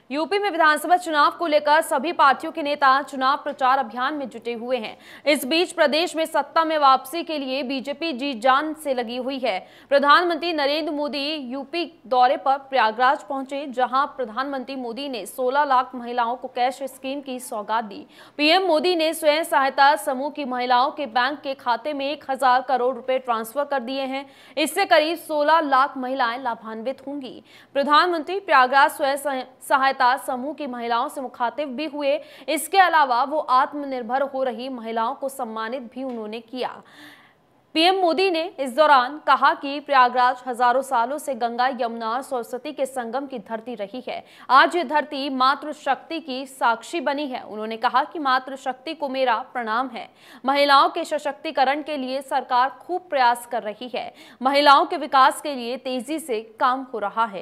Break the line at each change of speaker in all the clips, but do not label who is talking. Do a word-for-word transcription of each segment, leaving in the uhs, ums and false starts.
UP में विधानसभा चुनाव को लेकर सभी पार्टियों के नेता चुनाव प्रचार अभियान में जुटे हुए हैं। इस बीच प्रदेश में सत्ता में वापसी के लिए बीजेपी जी जान से लगी हुई है। प्रधानमंत्री नरेंद्र मोदी यूपी दौरे पर प्रयागराज पहुंचे, जहां प्रधानमंत्री मोदी ने सोलह लाख महिलाओं को कैश स्कीम की सौगात दी। पीएम मोदी ने स्वयं सहायता समूह की महिलाओं के बैंक के खाते में एक हजार करोड़ रुपए ट्रांसफर कर दिए हैं। इससे करीब सोलह लाख महिलाएं लाभान्वित होंगी। प्रधानमंत्री प्रयागराज स्वयं सहायता समूह की महिलाओं से मुखातिब भी हुए। इसके अलावा वो आत्मनिर्भर हो रही महिलाओं को सम्मानित भी उन्होंने किया। पीएम मोदी ने इस दौरान कहा कि प्रयागराज हजारों सालों से गंगा, यमुना और सरस्वती के संगम की धरती रही है। आज ये धरती मातृ शक्ति की साक्षी बनी है। उन्होंने कहा कि मातृ शक्ति को मेरा प्रणाम है। महिलाओं के सशक्तिकरण के लिए सरकार खूब प्रयास कर रही है। महिलाओं के विकास के लिए तेजी से काम हो रहा है।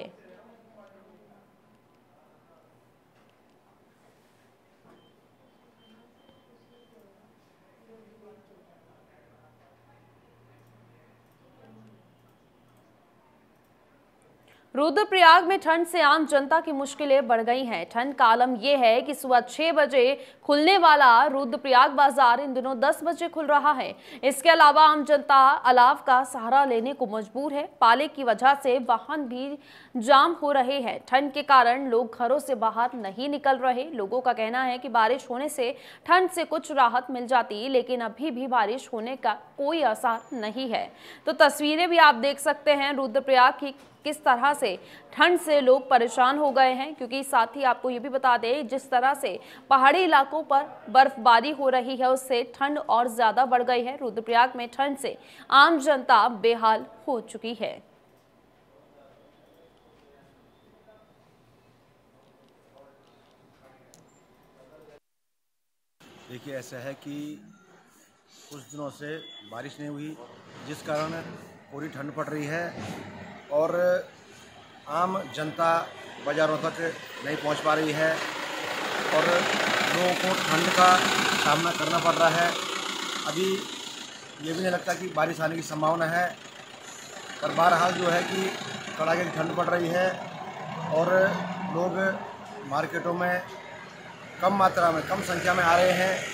रुद्रप्रयाग में ठंड से आम जनता की मुश्किलें बढ़ गई हैं। ठंड का आलम यह है कि सुबह छह बजे खुलने वाला रुद्रप्रयाग बाजार इन दिनों दस बजे खुल रहा है। इसके अलावा आम जनता अलाव का सहारा लेने को मजबूर है। पाले की वजह से वाहन भी जाम हो रहे हैं। ठंड के कारण लोग घरों से बाहर नहीं निकल रहे। लोगों का कहना है कि बारिश होने से ठंड से कुछ राहत मिल जाती, लेकिन अभी भी बारिश होने का कोई आसार नहीं है। तो तस्वीरें भी आप देख सकते हैं रुद्रप्रयाग की, किस तरह से ठंड से लोग परेशान हो गए हैं। क्योंकि साथ ही आपको ये भी बता दें, जिस तरह से पहाड़ी इलाकों पर बर्फबारी हो रही है, उससे ठंड और ज्यादा बढ़ गई है। रुद्रप्रयाग में ठंड से आम जनता बेहाल हो चुकी है।
देखिए, ऐसा है कि कुछ दिनों से बारिश नहीं हुई, जिस कारण पूरी ठंड पड़ रही है और आम जनता बाज़ारों तक नहीं पहुंच पा रही है और लोगों को ठंड का सामना करना पड़ रहा है। अभी ये भी नहीं लगता कि बारिश आने की संभावना है, पर बहरहाल जो है कि कड़ाके की ठंड पड़ रही है और लोग मार्केटों में कम मात्रा में, कम संख्या में आ रहे हैं।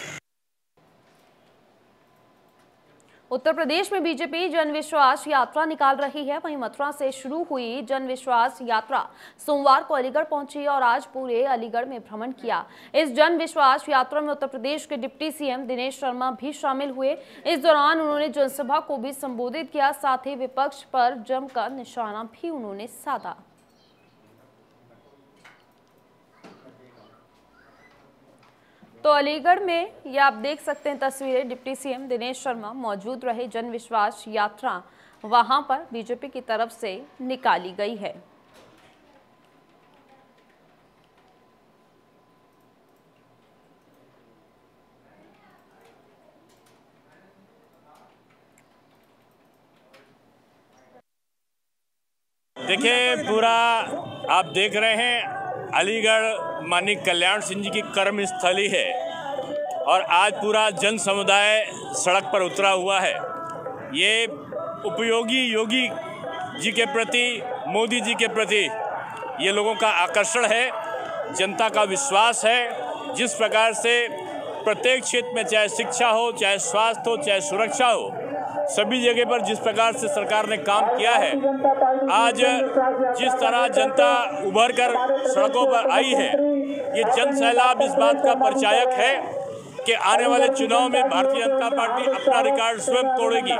उत्तर प्रदेश में बीजेपी जन विश्वास यात्रा निकाल रही है। वहीं मथुरा से शुरू हुई जन विश्वास यात्रा सोमवार को अलीगढ़ पहुंची और आज पूरे अलीगढ़ में भ्रमण किया। इस जन विश्वास यात्रा में उत्तर प्रदेश के डिप्टी सीएम दिनेश शर्मा भी शामिल हुए। इस दौरान उन्होंने जनसभा को भी संबोधित किया। साथ ही विपक्ष पर जमकर निशाना भी उन्होंने साधा। तो अलीगढ़ में ये आप देख सकते हैं तस्वीरें, डिप्टी सीएम दिनेश शर्मा मौजूद रहे। जन विश्वास यात्रा वहां पर बीजेपी की तरफ से निकाली गई है।
देखिए, पूरा आप देख रहे हैं अलीगढ़ माननीय कल्याण सिंह जी की कर्म स्थली है और आज पूरा जन समुदाय सड़क पर उतरा हुआ है। ये उपयोगी योगी जी के प्रति, मोदी जी के प्रति ये लोगों का आकर्षण है, जनता का विश्वास है। जिस प्रकार से प्रत्येक क्षेत्र में, चाहे शिक्षा हो, चाहे स्वास्थ्य हो, चाहे सुरक्षा हो, सभी जगह पर जिस प्रकार से सरकार ने काम किया है, आज जिस तरह जनता उभर कर सड़कों पर आई है, ये जन सैलाब इस बात का परिचायक है कि आने वाले चुनाव में भारतीय जनता पार्टी अपना रिकॉर्ड स्वयं तोड़ेगी।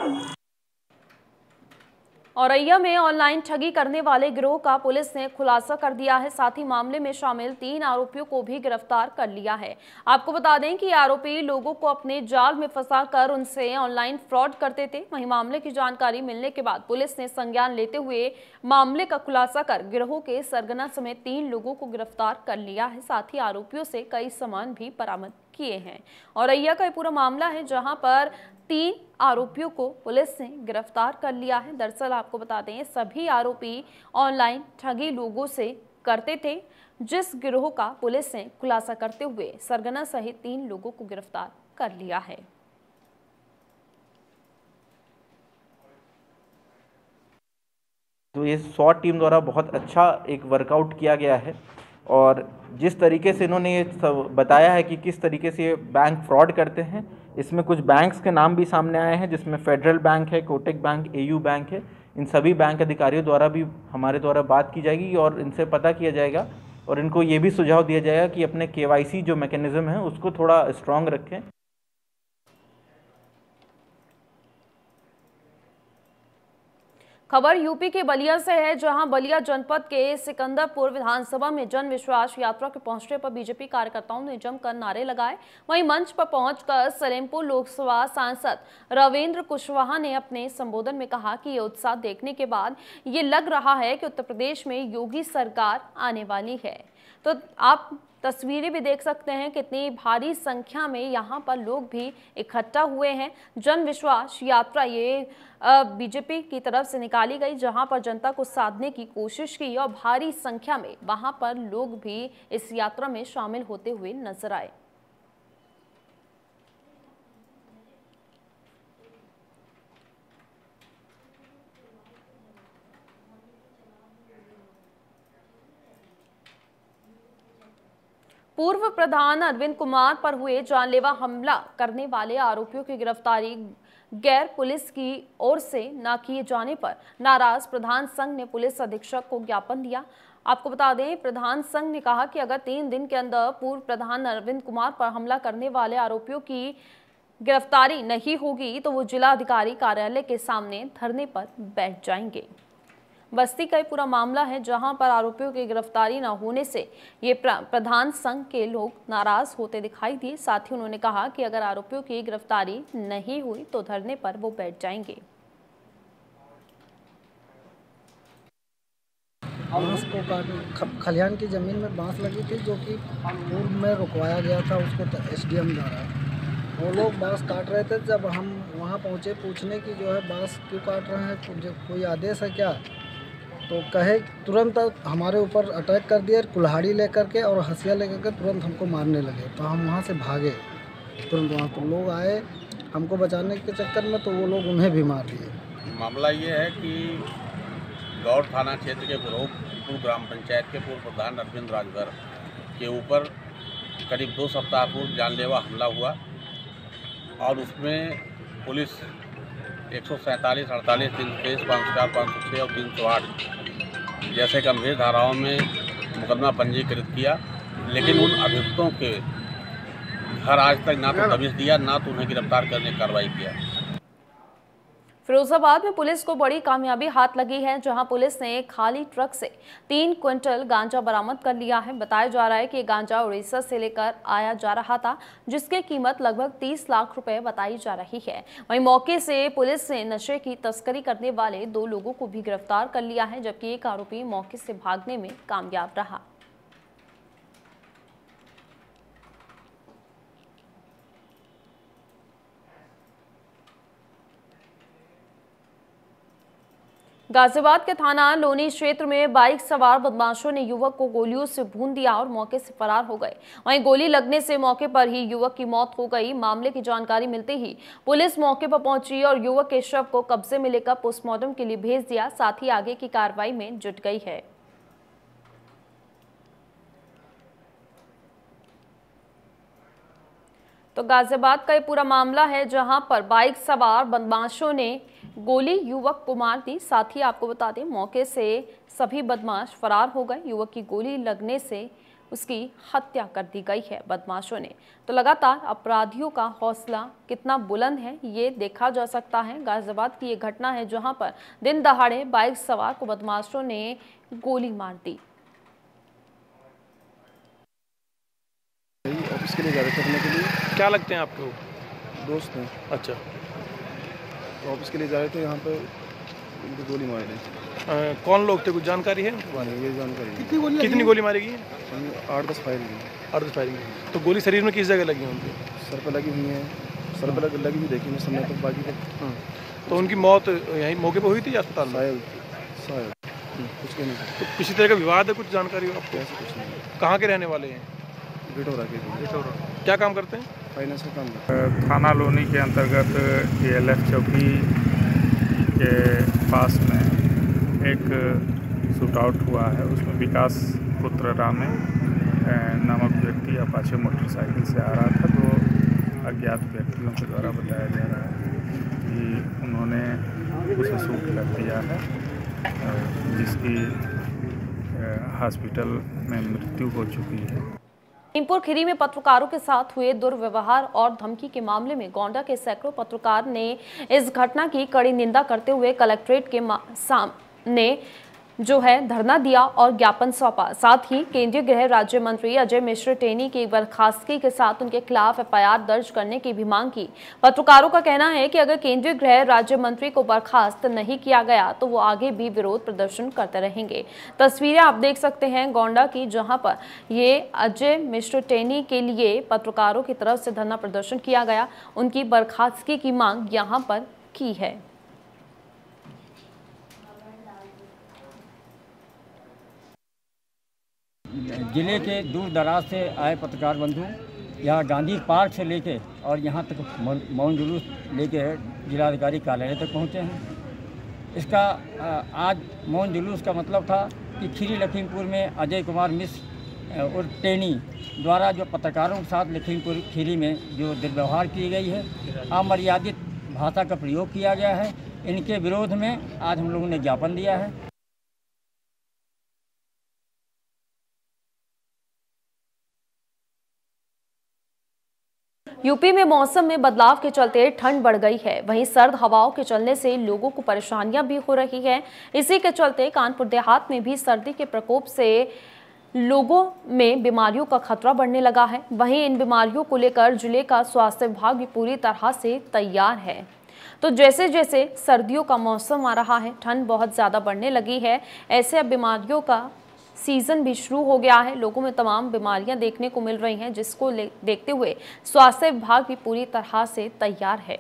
औरैया में ऑनलाइन ठगी करने वाले गिरोह का पुलिस ने खुलासा कर दिया है। साथ ही मामले में शामिल तीन आरोपियों को भी गिरफ्तार कर लिया है। आपको बता दें कि आरोपी लोगों को अपने जाल में फंसाकर उनसे ऑनलाइन फ्रॉड करते थे। वहीं मामले की जानकारी मिलने के बाद पुलिस ने संज्ञान लेते हुए मामले का खुलासा कर गिरोह के सरगना समेत तीन लोगों को गिरफ्तार कर लिया है। साथ ही आरोपियों से कई सामान भी बरामद किए हैं। औरैया का ये पूरा मामला है, जहां पर तीन आरोपियों को पुलिस ने गिरफ्तार कर लिया है। दरअसल आपको बता दें, सभी आरोपी ऑनलाइन ठगी लोगों से करते थे, जिस गिरोह का पुलिस ने खुलासा करते हुए सरगना सहित तीन लोगों को गिरफ्तार कर लिया है।
तो ये सॉट टीम द्वारा बहुत अच्छा एक वर्कआउट किया गया है और जिस तरीके से इन्होंने ये सब बताया है कि किस तरीके से ये बैंक फ्रॉड करते हैं, इसमें कुछ बैंक्स के नाम भी सामने आए हैं, जिसमें फेडरल बैंक है, कोटक बैंक, एयू बैंक है। इन सभी बैंक अधिकारियों द्वारा भी हमारे द्वारा बात की जाएगी और इनसे पता किया जाएगा और इनको ये भी सुझाव दिया जाएगा कि अपने केवाईसी जो मैकेनिज्म है उसको थोड़ा स्ट्रॉन्ग रखें।
खबर यूपी के बलिया से है, जहां बलिया जनपद के सिकंदरपुर विधानसभा में जन विश्वास यात्रा के पहुंचने पर बीजेपी कार्यकर्ताओं ने जमकर नारे लगाए। वहीं मंच पर पहुंचकर सलेमपुर लोकसभा सांसद रविंद्र कुशवाहा ने अपने संबोधन में कहा कि ये उत्साह देखने के बाद ये लग रहा है कि उत्तर प्रदेश में योगी सरकार आने वाली है। तो आप तस्वीरें भी देख सकते हैं कितनी भारी संख्या में यहाँ पर लोग भी इकट्ठा हुए हैं। जन विश्वास यात्रा ये बीजेपी की तरफ से निकाली गई, जहां पर जनता को साधने की कोशिश की और भारी संख्या में वहां पर लोग भी इस यात्रा में शामिल होते हुए नजर आए। पूर्व प्रधान अरविंद कुमार पर हुए जानलेवा हमला करने वाले आरोपियों की गिरफ्तारी गैर पुलिस की ओर से न किए जाने पर नाराज प्रधान संघ ने पुलिस अधीक्षक को ज्ञापन दिया। आपको बता दें, प्रधान संघ ने कहा कि अगर तीन दिन के अंदर पूर्व प्रधान अरविंद कुमार पर हमला करने वाले आरोपियों की गिरफ्तारी नहीं होगी तो वो जिला अधिकारी कार्यालय के सामने धरने पर बैठ जाएंगे। बस्ती का ये पूरा मामला है, जहां पर आरोपियों की गिरफ्तारी न होने से ये प्रधान संघ के लोग नाराज होते दिखाई दिए। साथ ही उन्होंने कहा कि अगर आरोपियों की गिरफ्तारी नहीं हुई तो धरने पर वो बैठ जाएंगे।
बांस को काट खलिहान की जमीन में बांस लगी थी, जो कि पूर्व में रुकवाया गया था उसको एसडीएम द्वारा। वो लोग बांस काट रहे थे। जब हम वहाँ पहुँचे पूछने की जो है बांस क्यों काट रहे हैं, कोई आदेश है क्या, तो कहे तुरंत हमारे ऊपर अटैक कर दिया कुल्हाड़ी लेकर के और हंसिया लेकर के तुरंत हमको मारने लगे। तो हम वहाँ से भागे तुरंत। वहाँ तो लोग आए हमको बचाने के चक्कर में, तो वो लोग उन्हें भी मार दिए।
मामला ये है कि गौड़ थाना क्षेत्र के गुरुपुर ग्राम पंचायत के पूर्व प्रधान अरविंद राजभर के ऊपर करीब दो सप्ताह पूर्व जानलेवा हमला हुआ और उसमें पुलिस एक सौ सैंतालीस अड़तालीस तीन सौ तेईस पाँच सौ चार पाँच सौ छः और तीन सौ आठ जैसे गंभीर धाराओं में मुकदमा पंजीकृत किया, लेकिन उन अभियुक्तों के घर आज तक ना तो दबिश दिया ना तो उन्हें गिरफ्तार करने की कार्रवाई किया।
फिरोजाबाद में पुलिस को बड़ी कामयाबी हाथ लगी है, जहां पुलिस ने खाली ट्रक से तीन क्विंटल गांजा बरामद कर लिया है। बताया जा रहा है कि गांजा उड़ीसा से लेकर आया जा रहा था, जिसकी कीमत लगभग तीस लाख रुपए बताई जा रही है। वहीं मौके से पुलिस ने नशे की तस्करी करने वाले दो लोगों को भी गिरफ्तार कर लिया है, जबकि एक आरोपी मौके से भागने में कामयाब रहा। गाजियाबाद के थाना लोनी क्षेत्र में बाइक सवार बदमाशों ने युवक को गोलियों से भून दिया और मौके से फरार हो गए। वहीं गोली लगने से मौके पर ही युवक की मौत हो गई। मामले की जानकारी मिलते ही पुलिस मौके पर पहुंची और युवक के शव को कब्जे में लेकर पोस्टमार्टम के लिए भेज दिया। साथ ही आगे की कार्रवाई में जुट गई है। तो गाजियाबाद का ये पूरा मामला है, जहां पर बाइक सवार बदमाशों ने गोली युवक को मार दी। साथ ही आपको बता दें, मौके से सभी बदमाश फरार हो गए। युवक की गोली लगने से उसकी हत्या कर दी गई है बदमाशों ने। तो लगातार अपराधियों का हौसला कितना बुलंद है ये देखा जा सकता है। गाजियाबाद की ये घटना है, जहां पर दिन दहाड़े बाइक सवार को बदमाशों ने गोली मार दी।
ऑफिस के लिए जा रहे थे, अपने के लिए। क्या लगते हैं आपको? दोस्त हैं। अच्छा, ऑफिस के लिए जा रहे थे, यहाँ पे इनको गोली मार दी। कौन लोग थे, कुछ जानकारी है? ये जानकारी कितनी गोली कितनी गोली मारी गई? आठ दस फायरिंग आठ दस फायरिंग तो गोली शरीर में किस जगह लगी है उनके? सर पे लगी हुई है। सर पे लगी हुई देखी मैं समय तक, बाकी तक। तो उनकी मौत यहीं मौके पर हुई थी या अस्पताल में? शायद शायद कुछ नहीं। तो किसी तरह का विवाद है, कुछ जानकारी हो आपको? ऐसा कुछ नहीं। कहाँ के रहने वाले हैं? बिटोरा के। बिटोरा। क्या काम करते हैं? फाइनेंस का काम।
थाना लोनी के अंतर्गत ए एल एफ चौकी के पास में एक शूट आउट हुआ है। उसमें विकास पुत्र रामे नामक व्यक्ति अपाचे मोटरसाइकिल से आ रहा था। तो अज्ञात व्यक्तियों के द्वारा बताया जा रहा है कि उन्होंने उसे शूट कर दिया है, जिसकी हॉस्पिटल में मृत्यु हो चुकी है।
लखीमपुर खीरी में पत्रकारों के साथ हुए दुर्व्यवहार और धमकी के मामले में गोंडा के सैकड़ों पत्रकार ने इस घटना की कड़ी निंदा करते हुए कलेक्ट्रेट के सामने जो है धरना दिया और ज्ञापन सौंपा। साथ ही केंद्रीय गृह राज्य मंत्री अजय मिश्र टेनी की बर्खास्तगी के साथ उनके खिलाफ एफ आई आर दर्ज करने की भी मांग की। पत्रकारों का कहना है कि अगर केंद्रीय गृह राज्य मंत्री को बर्खास्त नहीं किया गया तो वो आगे भी विरोध प्रदर्शन करते रहेंगे। तस्वीरें आप देख सकते हैं गोंडा की, जहां पर ये अजय मिश्र टेनी के लिए पत्रकारों की तरफ से धरना प्रदर्शन किया गया, उनकी बर्खास्तगी की मांग यहाँ पर की है।
जिले के दूर दराज से आए पत्रकार बंधु यहाँ गांधी पार्क से लेके और यहाँ तक मौन जुलूस लेके जिलाधिकारी कार्यालय तक पहुँचे हैं। इसका आज मौन जुलूस का मतलब था कि खीरी लखीमपुर में अजय कुमार मिश्र और टेनी द्वारा जो पत्रकारों के साथ लखीमपुर खीरी में जो दुर्व्यवहार की गई है, अमर्यादित भाषा का प्रयोग किया गया है, इनके विरोध में आज हम लोगों ने ज्ञापन दिया है।
यूपी में मौसम में बदलाव के चलते ठंड बढ़ गई है, वहीं सर्द हवाओं के चलने से लोगों को परेशानियां भी हो रही हैं। इसी के चलते कानपुर देहात में भी सर्दी के प्रकोप से लोगों में बीमारियों का खतरा बढ़ने लगा है। वहीं इन बीमारियों को लेकर जिले का स्वास्थ्य विभाग भी पूरी तरह से तैयार है। तो जैसे जैसे सर्दियों का मौसम आ रहा है, ठंड बहुत ज़्यादा बढ़ने लगी है, ऐसे अब बीमारियों का सीजन भी शुरू हो गया है। लोगों में तमाम बीमारियां देखने को मिल रही हैं, जिसको देखते हुए स्वास्थ्य विभाग भी पूरी तरह से तैयार है।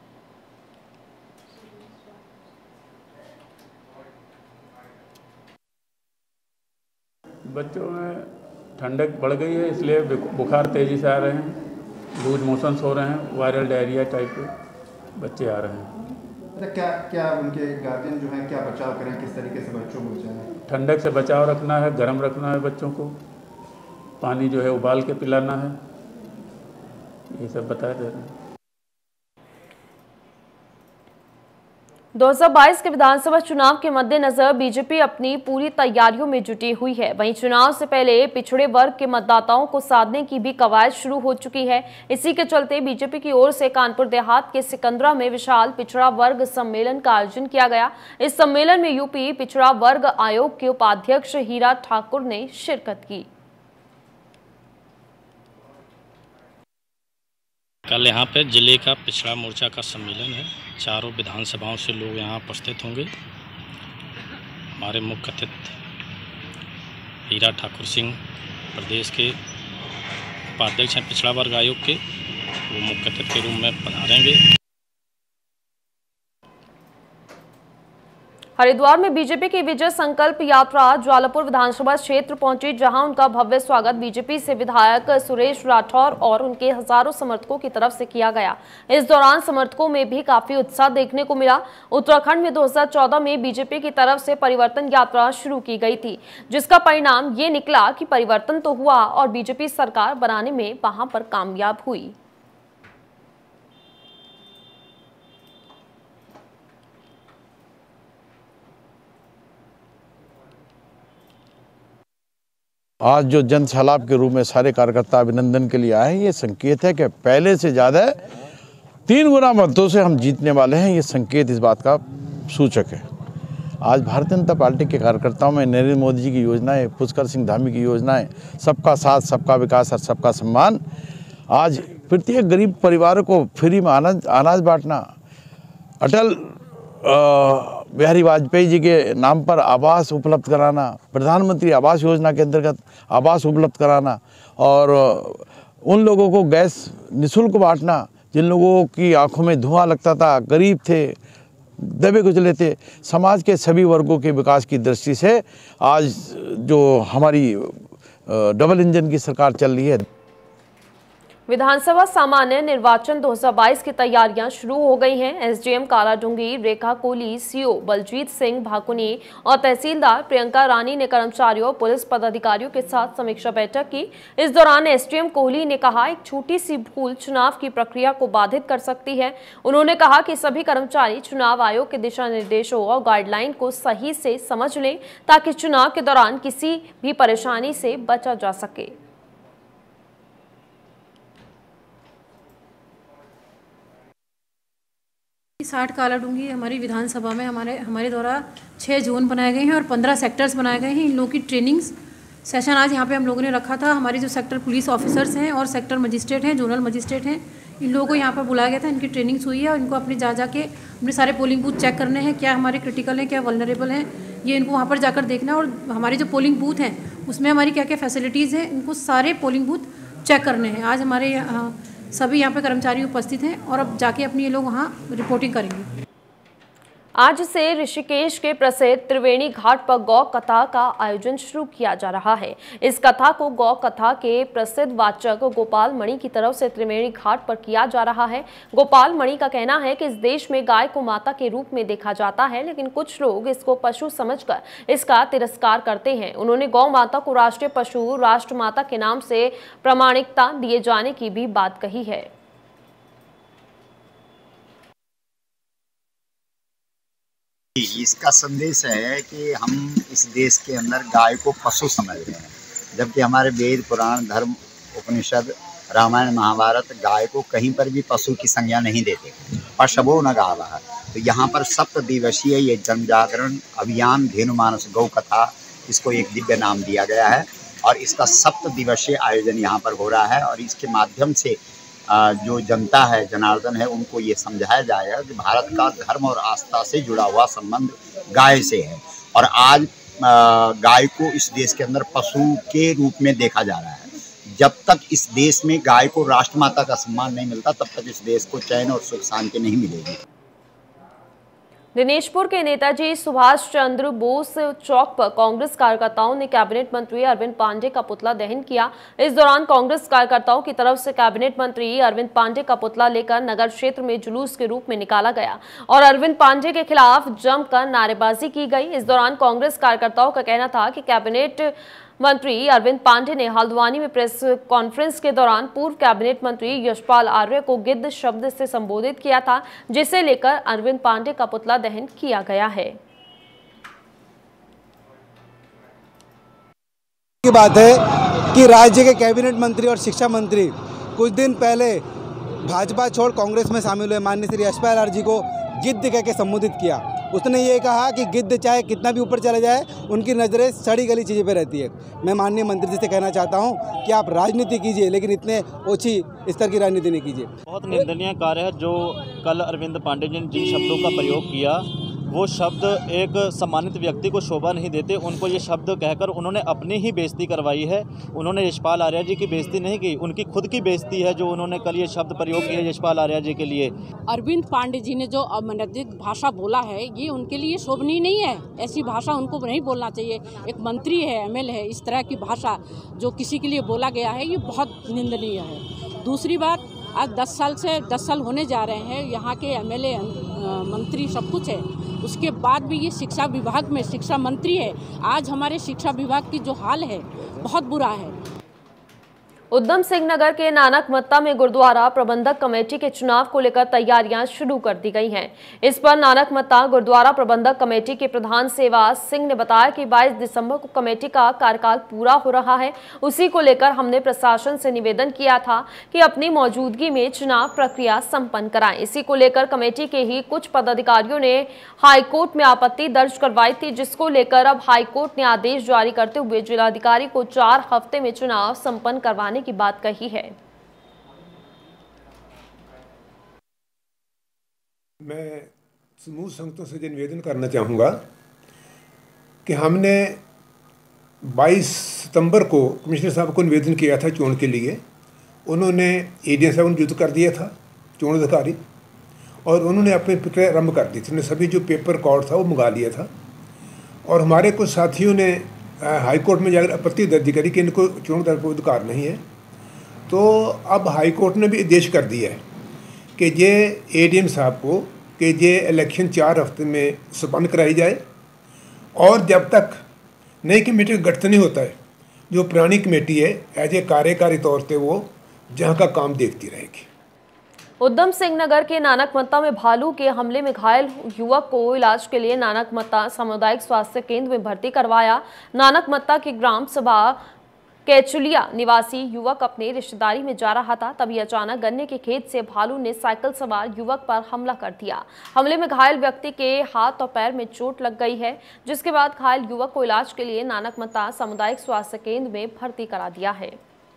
बच्चों में ठंडक बढ़ गई है, इसलिए बुखार तेजी से आ रहे हैं, लूज मोशंस हो रहे हैं, वायरल डायरिया टाइप के बच्चे आ रहे हैं।
क्या क्या उनके गार्जियन जो हैं क्या बचाव करें, किस तरीके से बच्चों को बचाएं?
ठंडक से बचाव रखना है, गर्म रखना है बच्चों को, पानी जो है उबाल के पिलाना है, ये सब बता दे रहे हैं।
दो हज़ार बाईस के विधानसभा चुनाव के मद्देनजर बीजेपी अपनी पूरी तैयारियों में जुटी हुई है। वहीं चुनाव से पहले पिछड़े वर्ग के मतदाताओं को साधने की भी कवायद शुरू हो चुकी है। इसी के चलते बीजेपी की ओर से कानपुर देहात के सिकंदरा में विशाल पिछड़ा वर्ग सम्मेलन का आयोजन किया गया। इस सम्मेलन में यूपी पिछड़ा वर्ग आयोग के उपाध्यक्ष हीरा ठाकुर ने शिरकत की।
कल यहाँ पे जिले का पिछड़ा मोर्चा का सम्मेलन है, चारों विधानसभाओं से लोग यहाँ उपस्थित होंगे। हमारे मुख्य अतिथि हीरा ठाकुर सिंह प्रदेश के उपाध्यक्ष हैं पिछड़ा वर्ग आयोग के, वो मुख्य अतिथि के रूप में पधारेंगे।
हरिद्वार में बीजेपी की विजय संकल्प यात्रा ज्वालापुर विधानसभा क्षेत्र पहुंची, जहां उनका भव्य स्वागत बीजेपी से विधायक सुरेश राठौर और उनके हजारों समर्थकों की तरफ से किया गया। इस दौरान समर्थकों में भी काफी उत्साह देखने को मिला। उत्तराखंड में दो हज़ार चौदह में बीजेपी की तरफ से परिवर्तन यात्रा शुरू की गई थी, जिसका परिणाम ये निकला कि परिवर्तन तो हुआ और बीजेपी सरकार बनाने में वहां पर कामयाब हुई।
आज जो जन सैलाब के रूप में सारे कार्यकर्ता अभिनंदन के लिए आए हैं, ये संकेत है कि पहले से ज़्यादा तीन गुना मतों से हम जीतने वाले हैं। ये संकेत इस बात का सूचक है। आज भारतीय जनता पार्टी के कार्यकर्ताओं में नरेंद्र मोदी जी की योजनाएं, पुष्कर सिंह धामी की योजनाएं, सबका साथ, सबका विकास और सबका सम्मान, आज प्रत्येक गरीब परिवार को फ्री में अनाज अनाज बांटना, अटल बिहारी वाजपेयी जी के नाम पर आवास उपलब्ध कराना, प्रधानमंत्री आवास योजना के अंतर्गत आवास उपलब्ध कराना और उन लोगों को गैस निःशुल्क बांटना जिन लोगों की आंखों में धुआं लगता था, गरीब थे, दबे कुचले थे। समाज के सभी वर्गों के विकास की दृष्टि से आज जो हमारी डबल इंजन की सरकार चल रही है।
विधानसभा सामान्य निर्वाचन दो हज़ार बाईस की तैयारियां शुरू हो गई हैं। एसडीएम कालाडूंगी रेखा कोहली, सीओ बलजीत सिंह भाकुनी और तहसीलदार प्रियंका रानी ने कर्मचारियों और पुलिस पदाधिकारियों के साथ समीक्षा बैठक की। इस दौरान एसडीएम कोहली ने कहा, एक छोटी सी भूल चुनाव की प्रक्रिया को बाधित कर सकती है। उन्होंने कहा कि सभी कर्मचारी चुनाव आयोग के दिशा निर्देशों और गाइडलाइन को सही से समझ लें ताकि चुनाव के दौरान किसी भी परेशानी से बचा जा सके।
साठ कालाडूंगी हमारी विधानसभा में हमारे हमारे द्वारा छः जोन बनाए गए हैं और पंद्रह सेक्टर्स बनाए गए हैं। इन लोगों की ट्रेनिंग्स सेशन आज यहाँ पे हम लोगों ने रखा था। हमारे जो सेक्टर पुलिस ऑफिसर्स हैं और सेक्टर मजिस्ट्रेट हैं, जोनल मजिस्ट्रेट हैं, इन लोगों को यहाँ पर बुलाया गया था। इनकी ट्रेनिंग्स हुई है और इनको अपने जा जाके अपने सारे पोलिंग बूथ चेक करने हैं, क्या हमारे क्रिटिकल हैं, क्या वल्नरेबल हैं, ये इनको वहाँ पर जाकर देखना है। और हमारे जो पोलिंग बूथ हैं उसमें हमारी क्या क्या फैसिलिटीज़ हैं, इनको सारे पोलिंग बूथ चेक करने हैं। आज हमारे यहाँ सभी यहाँ पे कर्मचारी उपस्थित हैं और अब जाके अपनी ये लोग वहाँ रिपोर्टिंग करेंगे।
आज से ऋषिकेश के प्रसिद्ध त्रिवेणी घाट पर गौ कथा का आयोजन शुरू किया जा रहा है। इस कथा को गौ कथा के प्रसिद्ध वाचक गोपाल मणि की तरफ से त्रिवेणी घाट पर किया जा रहा है। गोपाल मणि का कहना है कि इस देश में गाय को माता के रूप में देखा जाता है, लेकिन कुछ लोग इसको पशु समझकर इसका तिरस्कार करते हैं। उन्होंने गौ माता को राष्ट्रीय पशु राष्ट्र माता के नाम से प्रामाणिकता दिए जाने की भी बात कही है।
इसका संदेश है कि हम इस देश के अंदर गाय को पशु समझ रहे हैं, जबकि हमारे वेद पुराण धर्म उपनिषद रामायण महाभारत गाय को कहीं पर भी पशु की संज्ञा नहीं देते। पशवो न गावः। तो यहाँ पर सप्त दिवसीय ये जन जागरण अभियान धेनु मानस गौ कथा, इसको एक दिव्य नाम दिया गया है और इसका सप्त दिवसीय आयोजन यहाँ पर हो रहा है। और इसके माध्यम से जो जनता है, जनार्दन है, उनको ये समझाया जाएगा कि भारत का धर्म और आस्था से जुड़ा हुआ संबंध गाय से है और आज गाय को इस देश के अंदर पशु के रूप में देखा जा रहा है। जब तक इस देश में गाय को राष्ट्रमाता का सम्मान नहीं मिलता, तब तक इस देश को चैन और सुख शांति नहीं मिलेगी।
दिनेशपुर के नेताजी सुभाष चंद्र बोस चौक पर कांग्रेस कार्यकर्ताओं ने कैबिनेट मंत्री अरविंद पांडे का पुतला दहन किया। इस दौरान कांग्रेस कार्यकर्ताओं की तरफ से कैबिनेट मंत्री अरविंद पांडे का पुतला लेकर नगर क्षेत्र में जुलूस के रूप में निकाला गया और अरविंद पांडे के खिलाफ जमकर नारेबाजी की गई। इस दौरान कांग्रेस कार्यकर्ताओं का कहना था कि कैबिनेट मंत्री अरविंद पांडे ने हल्द्वानी में प्रेस कॉन्फ्रेंस के दौरान पूर्व कैबिनेट मंत्री यशपाल आर्य को गिद्ध शब्द से संबोधित किया था, जिसे लेकर अरविंद पांडे का पुतला दहन किया गया है।
की बात है कि राज्य के कैबिनेट मंत्री और शिक्षा मंत्री कुछ दिन पहले भाजपा छोड़ कांग्रेस में शामिल हुए माननीय श्री यशपाल आर्य जी को गिद्ध कह के संबोधित किया। उसने ये कहा कि गिद्ध चाहे कितना भी ऊपर चला जाए, उनकी नज़रें सड़ी गली चीज़ें पे रहती है। मैं माननीय मंत्री जी से कहना चाहता हूँ कि आप राजनीति कीजिए, लेकिन इतने ओछी स्तर की राजनीति नहीं कीजिए।
बहुत निंदनीय कार्य है जो कल अरविंद पांडे जी ने जिन शब्दों का प्रयोग किया, वो शब्द एक सम्मानित व्यक्ति को शोभा नहीं देते। उनको ये शब्द कहकर उन्होंने अपनी ही बेइज्जती करवाई है। उन्होंने यशपाल आर्य जी की बेइज्जती नहीं की, उनकी खुद की बेइज्जती है जो उन्होंने कल ये शब्द प्रयोग किया यशपाल आर्य जी के लिए।
अरविंद पांडे जी ने जो अमर्यादित भाषा बोला है, ये उनके लिए शोभनीय नहीं है। ऐसी भाषा उनको नहीं बोलना चाहिए। एक मंत्री है, एमएलए है, इस तरह की भाषा जो किसी के लिए बोला गया है, ये बहुत निंदनीय है। दूसरी बात, आज दस साल से दस साल होने जा रहे हैं, यहाँ के एमएलए मंत्री सब कुछ है, उसके बाद भी ये शिक्षा विभाग में शिक्षा मंत्री है। आज हमारे शिक्षा विभाग की जो हाल है बहुत बुरा है।
उधम सिंह नगर के नानक मत्ता में गुरुद्वारा प्रबंधक कमेटी के चुनाव को लेकर तैयारियां शुरू कर दी गई हैं। इस पर नानक मत्ता गुरुद्वारा प्रबंधक कमेटी के प्रधान सेवा सिंह ने बताया कि बाईस दिसंबर को कमेटी का कार्यकाल पूरा हो रहा है। उसी को लेकर हमने प्रशासन से निवेदन किया था कि अपनी मौजूदगी में चुनाव प्रक्रिया संपन्न कराएं। इसी को लेकर कमेटी के ही कुछ पदाधिकारियों ने हाईकोर्ट में आपत्ति दर्ज करवाई थी, जिसको लेकर अब हाईकोर्ट ने आदेश जारी करते हुए जिलाधिकारी को चार हफ्ते में चुनाव संपन्न करवाने की बात कही है।
मैं समूह संगठनों से ये निवेदन करना चाहूँगा कि हमने बाईस सितंबर को कमिश्नर साहब को निवेदन किया था चोन के लिए। उन्होंने एडीएम साहब को नियुक्त कर दिया था चोन अधिकारी और उन्होंने अपनी प्रक्रिया आरम्भ कर दी थी। उन्होंने सभी जो पेपर रिकॉर्ड था वो मंगा लिया था और हमारे कुछ साथियों ने हाई कोर्ट में जाकर आपत्ति दर्ज करी कि इनको चुनाव अधिकार नहीं है। तो अब हाई कोर्ट ने भी आदेश कर दिया है कि ये एडीएम साहब को कि ये इलेक्शन चार हफ्ते में संपन्न कराई जाए, और जब तक नई कमेटी का गठन नहीं होता है, जो पुरानी कमेटी है एज ए कार्यकारी तौर पे वो जहाँ का काम देखती रहेगी।
उधम सिंह नगर के नानकमत्ता में भालू के हमले में घायल युवक को इलाज के लिए नानकमत्ता सामुदायिक स्वास्थ्य केंद्र में भर्ती करवाया। नानकमत्ता के ग्राम सभा केचुलिया निवासी युवक अपने रिश्तेदारी में जा रहा था, तभी अचानक गन्ने के खेत से भालू ने साइकिल सवार युवक पर हमला कर दिया। हमले में घायल व्यक्ति के हाथ और पैर में चोट लग गई है, जिसके बाद घायल युवक को इलाज के लिए नानकमत्ता सामुदायिक स्वास्थ्य केंद्र में भर्ती करा दिया है।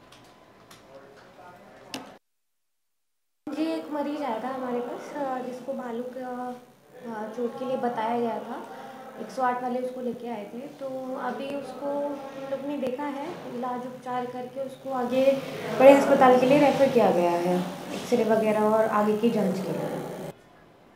जी, एक मरीज आया था हमारे पास जिसको भालू का चोट के लिए बताया गया था। एक सौ आठ वाले उसको लेके आए थे, तो अभी उसको हम लोग ने देखा है, इलाज उपचार करके उसको आगे बड़े अस्पताल के लिए रेफर किया गया है, एक्सरे वगैरह और आगे की जांच के लिए।